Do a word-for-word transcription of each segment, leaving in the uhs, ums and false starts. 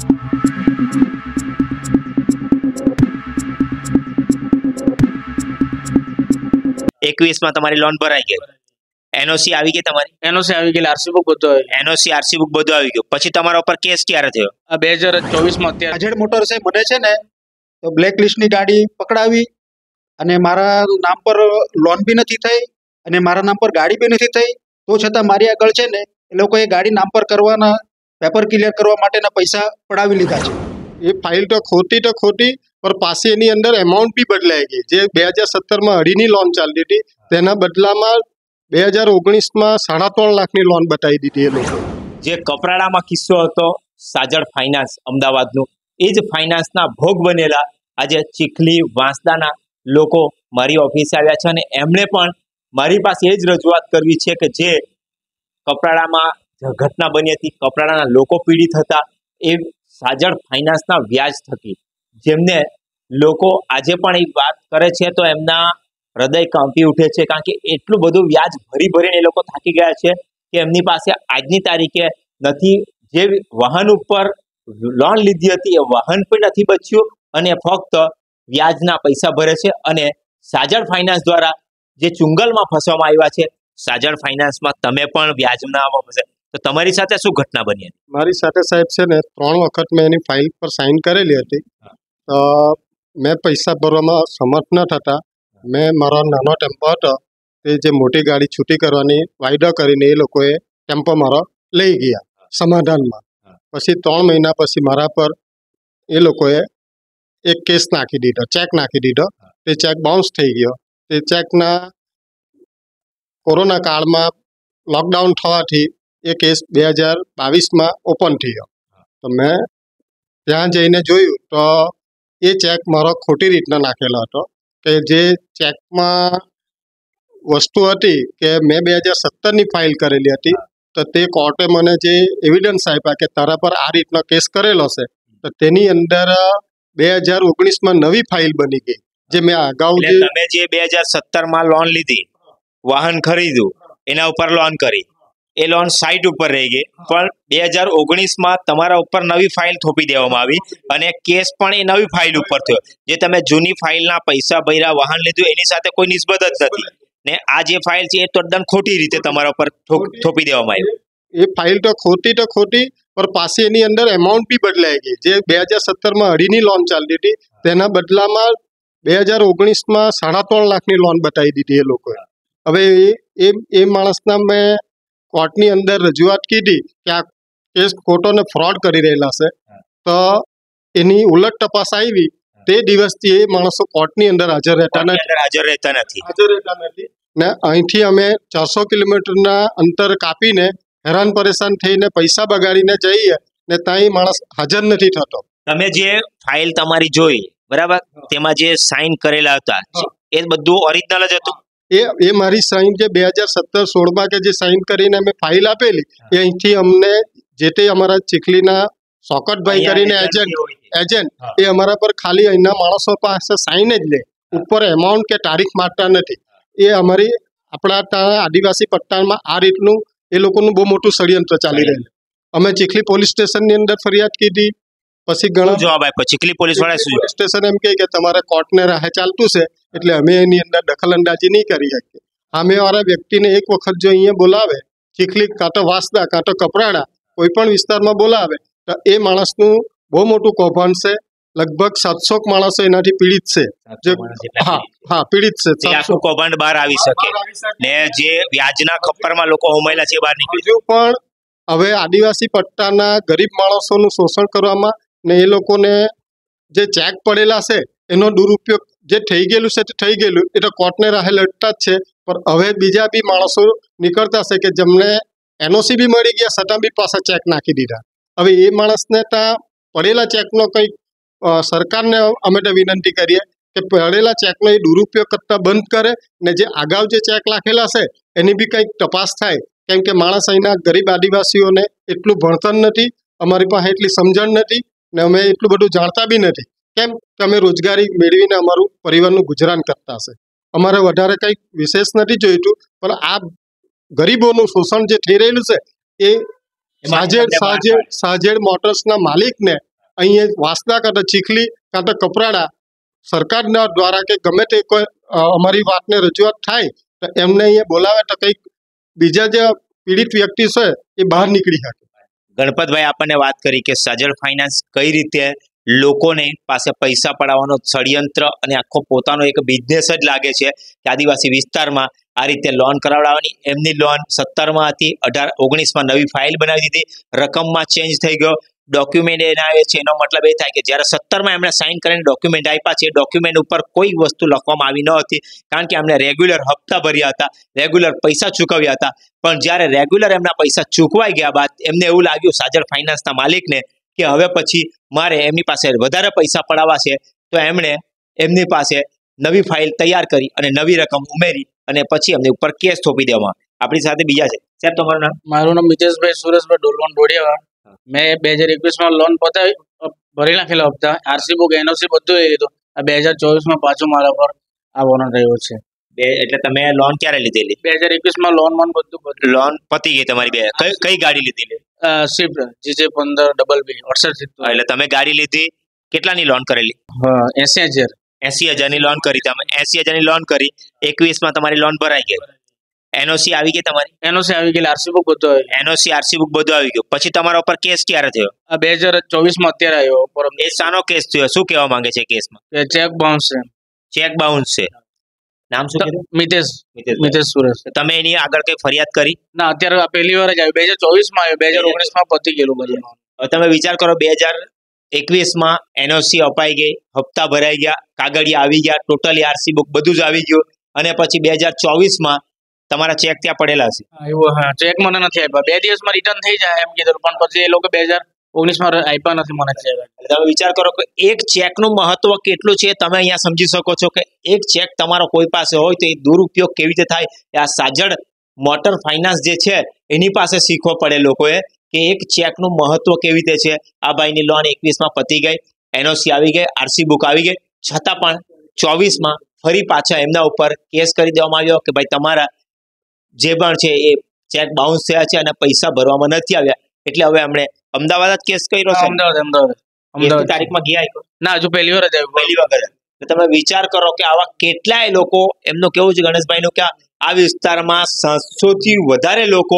એકવીસ માં તમારી લોન ભરાઈ ગઈ, એનઓસી આવી ગઈ, તમારી એનઓસી આવી ગયેલી, આરસી બુક બધું આવી એનઓસી આરસી બુક બધું આવી ગયું, પછી તમારા ઉપર કેસ ક્યારે થયો? આ બે હજાર ચોવીસ માં અત્યારે અજેડ મોટર્સે મને છે ને તો બ્લેક લિસ્ટની ગાડી પકડાવી અને મારા નામ પર લોન બી નથી થઈ અને મારા નામ પર ગાડી બી નથી થઈ, તો છતાં મારી આગળ છે ને એ લોકોએ ગાડી નામ પર કરવાના પેપર ક્લિયર કરવા માટેના પૈસા પડાવી લીધા છે। એ ફાઇલ તો ખોટી તો ખોટી, પણ પાછી એની અંદર એમાઉન્ટ બી બદલાઈ ગઈ। જે બે હજાર સત્તરમાં અઢીની લોન ચાલતી હતી તેના બદલામાં બે હજાર ઓગણીસમાં સાડા ત્રણ લાખની લોન બતાવી દીધી એ લોકો। જે કપરાડામાં કિસ્સો હતો સાજડ ફાઇનાન્સ અમદાવાદનું, એ જ ફાઇનાન્સના ભોગ બનેલા આજે ચીખલી વાંસદાના લોકો મારી ઓફિસે આવ્યા છે અને એમણે પણ મારી પાસે એ જ રજૂઆત કરવી છે કે જે કપરાડામાં ઘટના બની હતી, કપરાડાના લોકો પીડિત હતા, એ સાજડ ફાઇનાન્સના વ્યાજ થકી જેમને લોકો આજે પણ એ વાત કરે છે તો એમના હૃદય કાંપી ઉઠે છે, કારણ કે એટલું બધું વ્યાજ ભરી ભરીને એ લોકો થાકી ગયા છે કે એમની પાસે આજની તારીખે નથી। જે વાહન ઉપર લોન લીધી હતી એ વાહન પણ નથી બચ્યું અને ફક્ત વ્યાજના પૈસા ભરે છે અને સાજડ ફાઇનાન્સ દ્વારા જે ચુંગલમાં ફસવામાં આવ્યા છે, સાજડ ફાઇનાન્સમાં તમે પણ વ્યાજના ફસે, તો તમારી સાથે શું ઘટના બની હતી? મારી સાથે સાહેબ છે ને ત્રણ વખત મેં એની ફાઇલ પર સાઇન કરેલી હતી, તો મેં પૈસા ભરવામાં સમર્થ ન થતા મેં મારો નાનો ટેમ્પો હતો તે જે મોટી ગાડી છૂટી કરવાની વાયદો કરીને એ લોકોએ ટેમ્પો મારો લઈ ગયા સમાધાનમાં। પછી ત્રણ મહિના પછી મારા પર એ લોકોએ એક કેસ નાખી દીધો, ચેક નાખી દીધો, તે ચેક બાઉન્સ થઈ ગયો। તે ચેકના કોરોના કાળમાં લોકડાઉન થવાથી એ કેસ બે હજાર બાવીસમાં ઓપન થયો। તો મેં ત્યાં જઈને જોયું તો એ ચેક મારો ખોટી રીતના નાખેલો હતો કે જે ચેકમાં વસ્તુ હતી કે મેં બે હજાર સત્તરની ફાઇલ કરેલી હતી, તો તે કોર્ટે મને જે એવિડન્સ આપ્યા કે તારા પર આ રીતનો કેસ કરેલો છે, તો તેની અંદર બે હજાર ઓગણીસમાં નવી ફાઇલ બની ગઈ જે મેં અગાઉ જે તમે જે બે હજાર સત્તરમાં લોન લીધી, વાહન ખરીદ્યું, એના ઉપર લોન કરી, એ લોન સાઇટ ઉપર રહી ગઈ, પણ બે હજાર ઓગણીસમાં તમારા ઉપર નવી ફાઇલ થોપી દેવામાં આવી અને કેસ પણ એ નવી ફાઇલ ઉપર થયો। જે તમે જૂની ફાઇલના પૈસા ભર્યા, વાહન લીધું, એની સાથે કોઈ નિસ્બત જ નથી ને આ જે ફાઇલ છે એ તદ્દન ખોટી રીતે તમારા ઉપર થોપી દેવામાં આવી। એ ફાઇલ તો ખોટી તો ખોટી, પણ પાછી એની અંદર એમાઉન્ટ બી બદલાઈ ગઈ। જે બે હજાર સત્તરમાં અઢીની લોન ચાલતી હતી તેના બદલામાં બે હજાર ઓગણીસમાં સાડા ત્રણ લાખની લોન બતાવી દીધી એ લોકોએ। હવે એ એ માણસના મેં કોર્ટની અંદર રજૂઆત કીધી કે આ કેસ ખોટો ને ફ્રોડ કરી રહેલા છે, તો એની ઉલટ તપાસ આવી, તે દિવસથી એ માણસો કોર્ટની અંદર હાજર રહેતા નથી હાજર રહેતા નથી હાજર રહેતા નથી ને અહીંથી અમે ચારસો કિલોમીટરના અંતર કાપીને હેરાન પરેશાન થઈને પૈસા બગાડીને જઈએ ને ત્યાં માણસ હાજર નથી થતો। તમે જે ફાઇલ તમારી જોઈ બરાબર, તેમાં જે સાઇન કરેલા હતા એ બધું ઓરિજિનલ જ હતું? એ એ મારી સાઇન જે બે હજાર સત્તર સોળમાં કે જે સાઇન કરીને અમે ફાઇલ આપેલી એ અહીંથી અમને જે તે અમારા ચીખલીના શોકતભાઈ કરીને એજન્ટ એજન્ટ એ અમારા પર ખાલી અહીંના માણસો પાસે સાઇન જ લે, ઉપર એમાઉન્ટ કે તારીખ મારતા નથી। એ અમારી આપણા ત્યાં આદિવાસી પટ્ટામાં આ રીતનું એ લોકોનું બહુ મોટું ષડયંત્ર ચાલી રહેલું। અમે ચીખલી પોલીસ સ્ટેશનની અંદર ફરિયાદ કીધી, પછી ઘણા જવાબ આપ્યો ચીખલી પોલીસ વાળા? પોલીસ સ્ટેશન એમ કહે કે તમારે કોર્ટને રાહે ચાલતું છે એટલે અમે એની અંદર દખલઅંદાજી નહીં કરી શકીએ। સામે વાળા વ્યક્તિને એક વખત જો અહીંયા બોલાવે, ચીખલી કાં તો વાંસદા કાં તો કપરાડા કોઈ પણ વિસ્તારમાં બોલાવે, તો એ માણસનું બહુ મોટું કૌભાંડ છે। લગભગ સાતસો માણસો એનાથી પીડિત છે। હા હા પીડિત છે, આખું કૌભાંડ બહાર આવી શકે ને જે વ્યાજના ખપ્પરમાં લોકો હોમાયેલા છે બહાર નીકળી જાય। પણ હવે આદિવાસી પટ્ટાના ગરીબ માણસોનું શોષણ કરવામાં ને એ લોકોને જે ચેક પડેલા છે એનો દુરુપયોગ જે થઈ ગયેલું છે તે થઈ ગયેલું, એ તો કોર્ટને રાહે લડતા જ છે, પણ હવે બીજા બી માણસો નીકળતા છે કે જેમને એનઓસી બી મળી ગયા છતાં બી પાછા ચેક નાખી દીધા। હવે એ માણસને ત્યાં પડેલા ચેકનો કંઈક સરકારને અમે તો વિનંતી કરીએ કે પડેલા ચેકનો એ દુરુપયોગ કરતા બંધ કરે ને જે અગાઉ જે ચેક લખેલા છે એની બી કંઈક તપાસ થાય, કેમ કે માણસ અહીંના ગરીબ આદિવાસીઓને એટલું ભણતર નથી, અમારી પાસે એટલી સમજણ નથી ને અમે એટલું બધું જાણતા બી નથી, કેમ કે અમે રોજગારી મેળવીને અમારું પરિવારનું ગુજરાન કરતા છે। અમારે વધારે કંઈક વિશેષ નથી જોઈતું, પણ આ ગરીબોનું શોષણ જે થઈ રહેલું છે એ સાજેડ સાજેડ સાજેડ મોટર્સના માલિકને અહીંયા વાંસદા કાં તો ચીખલી કાં તો કપરાડા સરકારના દ્વારા કે ગમે તે કોઈ અ, અમારી વાતને રજૂઆત થાય તો એમને અહીંયા બોલાવે તો કંઈક બીજા જે પીડિત વ્યક્તિ છે એ બહાર નીકળી શકે. ગણપતભાઈ આપણને વાત કરી કે સાજળ ફાઇનાન્સ કઈ રીતે લોકોને પાસે પૈસા પડાવવાનો ષડયંત્ર અને આખો પોતાનો એક બિઝનેસ જ લાગે છે કે આદિવાસી વિસ્તારમાં આ રીતે લોન કરાવડાવવાની. એમની લોન સત્તરમાં હતી, અઢાર ઓગણીસમાં નવી ફાઇલ બનાવી દીધી, રકમમાં ચેન્જ થઈ ગયો, ડોક્યુમેન્ટ એને આવે છે. એનો મતલબ એ થાય કે જ્યારે સત્તરમાં એમણે સાઇન કરીને ડોક્યુમેન્ટ આપ્યા છે, ડોક્યુમેન્ટ ઉપર કોઈ વસ્તુ લખવામાં આવી ન હતી, કારણ કે એમણે રેગ્યુલર હપ્તા ભર્યા હતા, રેગ્યુલર પૈસા ચૂકવ્યા હતા. પણ જ્યારે રેગ્યુલર એમના પૈસા ચૂકવાઈ ગયા બાદ એમને એવું લાગ્યું સાજળ ફાઇનાન્સના માલિકને કે હવે પછી મારે એમની પાસે વધારે પૈસા પડાવવા છે, તો એમણે એમની પાસે નવી ફાઇલ તૈયાર કરી અને નવી રકમ ઉમેરી અને પછી એમની ઉપર કેસ થોપી દેવામાં. આપણી સાથે બીજા છે. સાહેબ, તમારું નામ? મારું નામ મિતેશભાઈ સુરેશભાઈ ડોલવણ ડોડિયાવા. મેં બે હજાર એકવીસમાં લોન પતાવી ભરી નાખેલા હપ્તા, આરસી બુક એનઓસી બધું એ લીધું. આ બે હજાર ચોવીસમાં પાછું મારા પર આ વોરંટ રહ્યો છે. બે એટલે તમે લોન ક્યારે લીધેલી? બે હજાર એકવીસમાં લોન વોન બધું બધું લોન પતી ગઈ તમારી? બે કઈ કઈ ગાડી લીધેલી? સ્વિફ્ટ જીજે પંદર ડબલ બી અડસઠ સિત્તેર. એટલે તમે ગાડી લીધી, કેટલાની લોન કરેલી? હા, એસી હજાર. એસી હજારની લોન કરી. તમે એસી હજારની લોન કરી, એકવીસમાં તમારી લોન ભરાઈ ગઈ, એનઓસી આવી ગઈ તમારી? એનઓસી આવી ગયેલી, આરસી બુક બધું આવી. એનઓસી આરસી બુક બધું આવી ગયું. પછી તમારા ઉપર કેસ ક્યારે થયો? આ બે હજાર ચોવીસમાં અત્યારે આવ્યો. પરમ એ શાનો કેસ થયો? શું કહેવા માંગે છે કેસમાં? કે ચેક બાઉન્સ છે. ચેક બાઉન્સ છે. નામ શું કીધું? મિતેશ મિતેશભાઈ. મિતેશ સુરેશ. તમે એની આગળ કઈ ફરિયાદ કરી? ના, અત્યારે આ પહેલી વાર જ આવ્યું. બે હજાર ચોવીસમાં આવ્યું, બે હજાર ઓગણીસમાં પતી ગયેલું બધું. હવે તમે વિચાર કરો, બે હજાર એકવીસમાં એનઓસી અપાઈ ગઈ, હપ્તા ભરાઈ ગયા, કાગળિયા આવી ગયા, ટોટલી આરસી બુક બધું જ આવી ગયું, અને પછી બે હજાર ચોવીસમાં તમારા ચેક ત્યાં પડેલા છે. હા, એવું. હા, ચેક મને નથી આપ્યા. બે દિવસમાં રિટર્ન થઈ જાય એમ કીધું, પણ પછી એ લોકો બે હજાર ઓગણીસમાં આપ્યા નથી મને ચેક. એટલે તમે વિચાર કરો કે એક ચેકનું મહત્વ કેટલું છે, તમે અહીંયા સમજી શકો છો કે એક ચેક તમારો કોઈ પાસે હોય તો એ દુરુપયોગ કેવી રીતે થાય એ આ સાજળ મોટર ફાઇનાન્સ જે છે એની પાસે શીખવો પડે લોકોએ કે એક ચેકનું મહત્વ કેવી રીતે છે. આ ભાઈની લોન એકવીસમાં પતી ગઈ, એનઓસી આવી ગઈ, આરસી બુક આવી ગઈ, છતાં પણ ચોવીસમાં ફરી પાછા એમના ઉપર કેસ કરી દેવામાં આવ્યો કે ભાઈ તમારા જે પણ છે એ ચેક બાઉન્સ થયા છે અને પૈસા ભરવામાં નથી આવ્યા. એટલે હવે એમણે અમદાવાદ જ કેસ કર્યો છે. અમદાવાદ અમદાવાદ એકની અમદાવાદ તારીખમાં ગયા આવ્યો? ના, હજુ પહેલી વાર જ આવ્યું. પહેલી વખત. તો તમે વિચાર કરો કે આવા કેટલાય લોકો, એમનું કેવું છે ગણેશભાઈનું કે આ વિસ્તારમાં સાતસો થી વધારે લોકો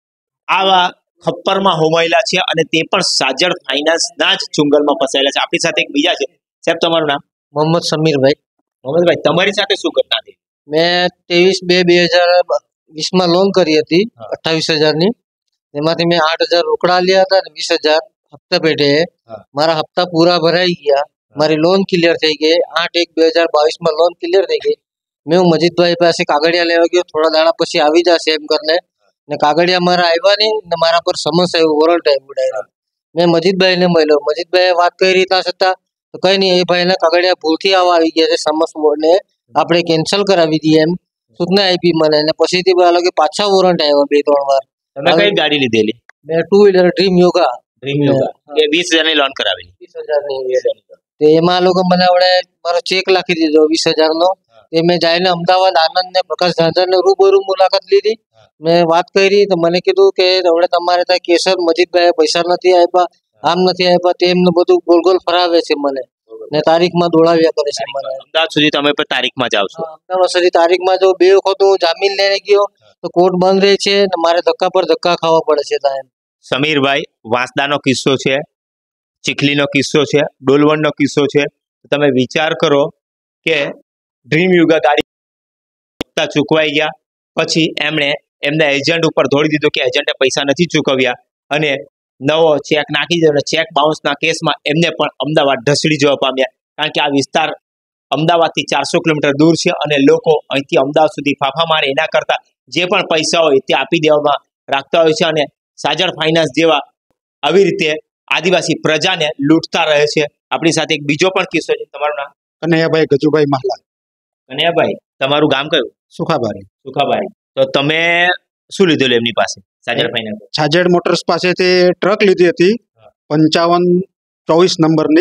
આવા ખપ્પરમાં હોમાયેલા છે અને તે પણ સાજળ ફાઇનાન્સના જ ચુંગલમાં ફસાયેલા છે. આપણી સાથે એક બીજા છે. સાહેબ, તમારું નામ? મોહમ્મદ સમીરભાઈ. મોહમ્મદભાઈ, તમારી સાથે શું ઘટના થઈ? મેં ત્રેવીસ બે બે હજાર વીસમાં લોન કરી હતી અઠ્ઠાવીસ હજારની. એમાંથી મેં આઠ હજાર રોકડા લીધા હતા અને વીસ હજાર હપ્તા પેટે. મારા હપ્તા પૂરા ભરાઈ ગયા, મારી લોન ક્લિયર થઈ ગઈ. આઠ એક બે હજાર બાવીસમાં લોન ક્લિયર થઈ ગઈ. મેં હું મજીદભાઈ પાસે કાગળિયા લેવા ગયો, થોડા દાડા પછી આવી જશે એમ કરીને, ને કાગળિયા મારા આવ્યા નહીં ને મારા પર સમન્સ આવ્યું, વોરંટ આવ્યું ડાયરેક્ટ. મેં મજીદભાઈને મળ્યો, મજીદભાઈએ વાત કરી ત્યાં છતાં તો કઈ નહીં, એ ભાઈને કાગળિયા ભૂલથી આવવા આવી ગયા છે, સમન્સ ને આપણે કેન્સલ કરાવી દઈએ એમ સૂચના આપી મને. અને પછીથી બોલા કે પાછા વોરંટ આવ્યા બે ત્રણ વાર. તમે કઈ ગાડી લીધેલી? મેં two wheeler Dream Yuga Dream Yuga. એ વીસ હજારની લોન કરાવેલી? વીસ હજારની. તે એમાં આ લોકો મને હવે મારો ચેક લખી દીધો વીસ હજાર નો. તે મેં જઈને અમદાવાદ આનંદ ને પ્રકાશ ઝાંઝર ને રૂબરૂ મુલાકાત લીધી. મેં વાત કરી તો મને કીધું કે હવે તમારે ત્યાં કેસર મજીદભાઈ પૈસા નથી આપ્યા, આમ નથી આપ્યા, તેમને બધું ગોલ ગોલ ફરાવે છે મને ને તારીખમાં દોડાવ્યા કરે છે મને. અમદાવાદ સુધી તમે પણ તારીખમાં જાવ છો? અમદાવાદ સુધી તારીખમાં જો બે વખત હું જામીન લઈને ગયો તો કોર્ટ બંધ રહે છે ને મારે ધક્કા પર ધક્કા ખાવા પડે છે ત્યાં. સમીરભાઈ, વાંસદાનો કિસ્સો છે, ચીખલીનો કિસ્સો છે, ડોલવણનો કિસ્સો છે. તમે વિચાર કરો કે ડ્રીમ યુગા ગાડી હપ્તા ચૂકવાઈ ગયા, પછી એમણે એમના એજન્ટ ઉપર દોડી દીધું કે એજન્ટે પૈસા નથી ચૂકવ્યા અને નવો ચેક નાખી દીધો. ચેક બાઉન્સના કેસમાં એમને પણ અમદાવાદ ઢસડી જવા પામ્યા, કારણ કે આ વિસ્તાર અમદાવાદથી ચારસો કિલોમીટર દૂર છે અને લોકો અહીંથી અમદાવાદ સુધી ફાફા મારે એના કરતાં જે પણ પૈસા હોય તે આપી દેવામાં રાખતા હોય છે અને સાજળ ફાઇનાન્સ જેવા આવી રીતે આદિવાસી પ્રજાને લૂંટતા રહે છે. આપણી સાથે એક બીજો પણ કિસ્સો છે. તમારું નામ? કનૈયાભાઈ ગજુભાઈ મહાલા. કનૈયાભાઈ, તમારું ગામ કયું? સુખાભાઈ. સુખાભાઈ, તો તમે શું લીધેલું એમની પાસે સાજળ ફાઇનાન્સ? સાજળ મોટર્સ પાસેથી ટ્રક લીધી હતી પંચાવન ચોવીસ નંબરની.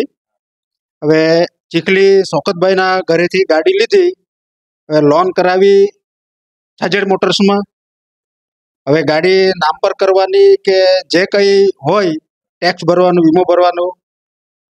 હવે ચીખલી શોકતભાઈના ઘરેથી ગાડી લીધી, હવે લોન કરાવી સાજળ મોટર્સમાં. હવે ગાડી નામ પર કરવાની કે જે કંઈ હોય ટેક્સ ભરવાનું, વીમો ભરવાનો,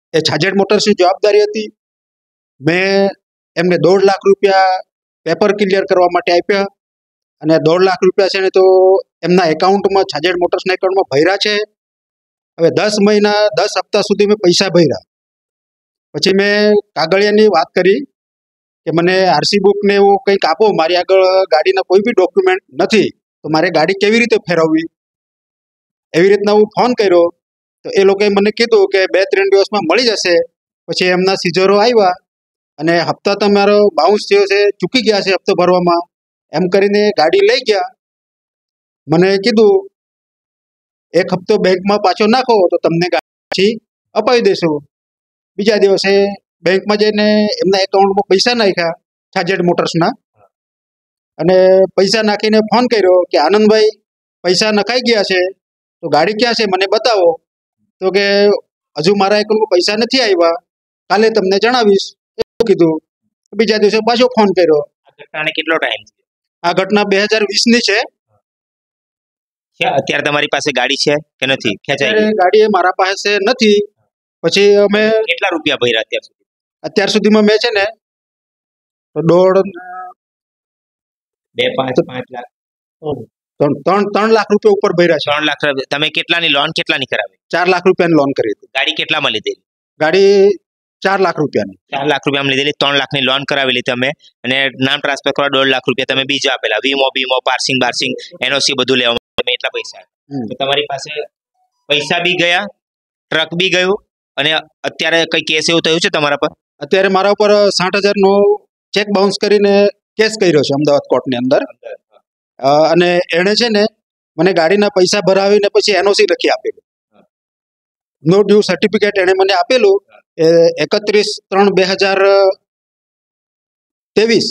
એ છાજેડ મોટર્સની જવાબદારી હતી. મેં એમને દોઢ લાખ રૂપિયા પેપર ક્લિયર કરવા માટે આપ્યા અને દોઢ લાખ રૂપિયા છે ને તો એમના એકાઉન્ટમાં છાજેડ મોટર્સના એકાઉન્ટમાં ભર્યા છે. હવે દસ મહિના દસ હપ્તા સુધી મેં પૈસા ભર્યા. પછી મેં કાગળિયાની વાત કરી કે મને આરસી બુક ને એવું કંઈક આપો, મારી આગળ ગાડીના કોઈ બી ડોક્યુમેન્ટ નથી, તો મારે ગાડી કેવી રીતે ફેરવવી. એવી રીતના હું ફોન કર્યો તો એ લોકોએ મને કીધું કે બે ત્રણ દિવસમાં મળી જશે. પછી એમના સીઝરો આવ્યા અને હપ્તા તમારો બાઉન્સ થયો છે, ચૂકી ગયા છે હપ્તો ભરવામાં, એમ કરીને ગાડી લઈ ગયા. મને કીધું એક હપ્તો બેંકમાં પાછો નાખો તો તમને ગાડી પાછી અપાવી દેશું. બીજા દિવસે બેંકમાં જઈને એમના એકાઉન્ટમાં પૈસા નાખ્યા છાજેડ મોટર્સના, અને પૈસા નાખીને ફોન કર્યો કે આનંદભાઈ પૈસા નખાઈ ગયા છે, તો ગાડી ક્યાં છે મને બતાવો. તો કે હજુ મારા એકાઉન્ટમાં પૈસા નથી આવ્યા, કાલે તમને જણાવીશ એવું કીધું. બીજા દિવસે પાછો ફોન કર્યો. આ ઘટનાને કેટલો ટાઈમ છે? આ ઘટના બે હજાર વીસની છે. છે અત્યારે તમારી પાસે ગાડી છે કે નથી? ખેંચાઈ અત્યારે ગઈ? ગાડી એ મારા પાસે નથી. પછી અમે કેટલા રૂપિયા ભર્યા અત્યાર સુધી? અત્યાર સુધીમાં મેં છે ને તો દોઢ બે પાંચ પાંચ લાખ ત્રણ ત્રણ ત્રણ લાખ રૂપિયા ઉપર ભર્યા છે. ત્રણ લાખ રૂપિયા. તમે કેટલાની લોન કેટલાની કરાવી? ચાર લાખ રૂપિયાની લોન કરી હતી. ગાડી કેટલામાં લીધેલી? ગાડી ચાર લાખ રૂપિયાની. ચાર લાખ રૂપિયામાં લીધેલી, ત્રણ લાખની લોન કરાવેલી તમે, અને નામ ટ્રાન્સફર કરવા દોઢ લાખ રૂપિયા તમે બીજા આપેલા, વીમો બીમો પાર્સિંગ બાર્સિંગ એનઓસી બધું લેવા તમે એટલા પૈસા. હમ. તો તમારી પાસે પૈસા બી ગયા, ટ્રક બી ગયું, અને અત્યારે કઈ કેસ એવું થયું છે તમારા પર? અત્યારે મારા ઉપર સાઠ હજારનો ચેક બાઉન્સ કરીને કેસ કર્યો છે અમદાવાદ કોર્ટની અંદર. અ, અને એણે છે ને મને ગાડીના પૈસા ભરાવીને પછી એનઓસી લખી આપેલું. નો ડ્યુ સર્ટિફિકેટ એણે મને આપેલું એ એકત્રીસ ત્રણ બે હજાર ત્રેવીસ,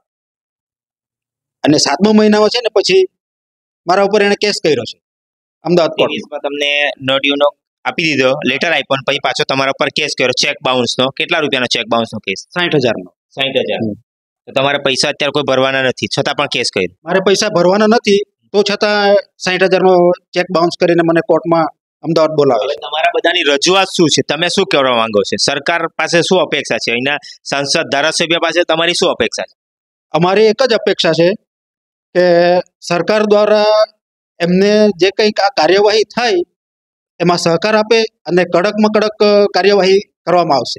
અને સાતમા મહિનામાં છે ને પછી મારા ઉપર એણે કેસ કર્યો છે અમદાવાદ કોર્ટ. ત્રેવીસમાં તમને નો ડ્યુનો આપી દીધો, લેટર આપ્યો, અને પછી પાછો તમારા ઉપર કેસ કર્યો ચેક બાઉન્સનો. કેટલા રૂપિયાનો ચેક બાઉન્સનો કેસ? સાઠ હજારનો. સાઠ હજાર. હમ. તો તમારા પૈસા અત્યારે કોઈ ભરવાના નથી, છતાં પણ કેસ કર્યો. મારે પૈસા ભરવાના નથી, તો છતાં સાઠ હજારનો ચેક બાઉન્સ કરીને મને કોર્ટમાં અમદાવાદ બોલાવે હવે છે. તમારા બધાની રજૂઆત શું છે? તમે શું કહેવા માંગો છો? સરકાર પાસે શું અપેક્ષા છે? અહીંના સંસદ ધારાસભ્ય પાસે તમારી શું અપેક્ષા છે? અમારી એક જ અપેક્ષા છે કે સરકાર દ્વારા એમને જે કંઈક આ કાર્યવાહી થાય એમાં સહકાર આપે અને કડકમાં કડક કાર્યવાહી કરવામાં આવશે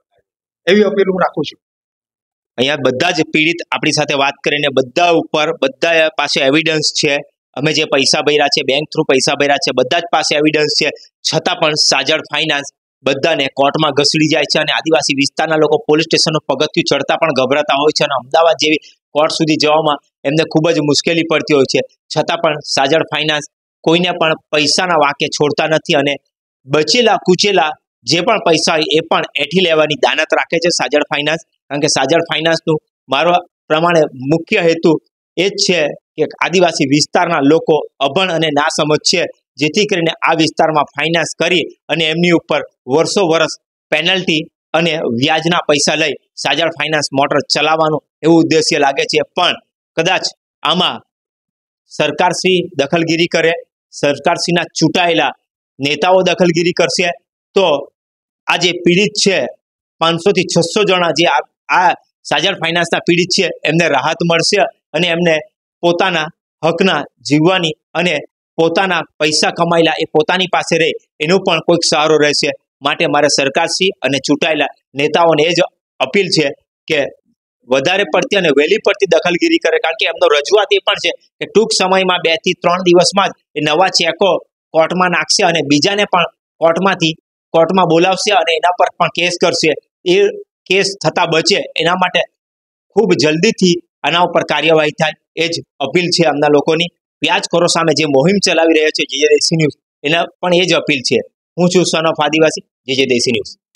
એવી અપીલ હું રાખું છું. અહીંયા બધા જ પીડિત આપણી સાથે વાત કરીને બધા ઉપર બધા પાસે એવિડન્સ છે. અમે જે પૈસા ભર્યા છે, બેંક થ્રુ પૈસા ભર્યા છે, બધા જ પાસે એવિડન્સ છે, છતાં પણ સાજડ ફાઇનાન્સ બધાને કોર્ટમાં ઘસડી જાય છે, અને આદિવાસી વિસ્તારના લોકો પોલીસ સ્ટેશનનું પગથિયું ચડતા પણ ગભરાતા હોય છે, અને અમદાવાદ જેવી કોર્ટ સુધી જવામાં એમને ખૂબ જ મુશ્કેલી પડતી હોય છે. છતાં પણ સાજડ ફાઇનાન્સ કોઈને પણ પૈસાના વાંકે છોડતા નથી, અને બચેલા કુચેલા જે પણ પૈસા હોય એ પણ એઠી લેવાની દાનત રાખે છે સાજડ ફાઇનાન્સ. કારણ કે સાજડ ફાઇનાન્સનું મારો પ્રમાણે મુખ્ય હેતુ એ જ છે કે આદિવાસી વિસ્તારના લોકો અભણ અને નાસમજ છે, જેથી કરીને આ વિસ્તારમાં ફાઇનાન્સ કરી અને એમની ઉપર વર્ષો વર્ષ પેનલ્ટી અને વ્યાજના પૈસા લઈ સાજડ ફાઇનાન્સ મોટર ચલાવવાનું એવું ઉદ્દેશ્ય લાગે છે. પણ કદાચ આમાં સરકારશ્રી દખલગીરી કરે, સરકારશ્રીના ચૂંટાયેલા નેતાઓ દખલગીરી કરશે, તો આ જે પીડિત છે પાંચસો થી છસો જણા જે આ સાજડ ફાઇનાન્સના પીડિત છે એમને રાહત મળશે, અને એમને પોતાના હકના જીવવાની અને પોતાના પૈસા કમાયેલા એ પોતાની પાસે રહે એનો પણ કોઈક સહારો રહેશે. માટે મારે સરકારશ્રી અને ચૂંટાયેલા નેતાઓને એ જ અપીલ છે કે વધારે પડતી અને વહેલી પડતી દખલગીરી કરે. કારણ કે એમનો રજૂઆત એ પણ છે કે ટૂંક સમયમાં બે થી ત્રણ દિવસમાં જ એ નવા ચેકો કોર્ટમાં નાખશે, અને બીજાને પણ કોર્ટમાંથી કોર્ટમાં બોલાવશે, અને એના પર પણ કેસ કરશે. એ કેસ થતા બચે એના માટે ખૂબ જલ્દીથી આના ઉપર કાર્યવાહી થાય એ જ અપીલ છે આમના લોકોની. વ્યાજખોરો સામે જે મોહિમ ચલાવી રહ્યા છે જે જે દેશી ન્યૂઝ, એના પણ એ જ અપીલ છે. હું છું સન ઓફ આદિવાસી, જે જે દેશી ન્યૂઝ.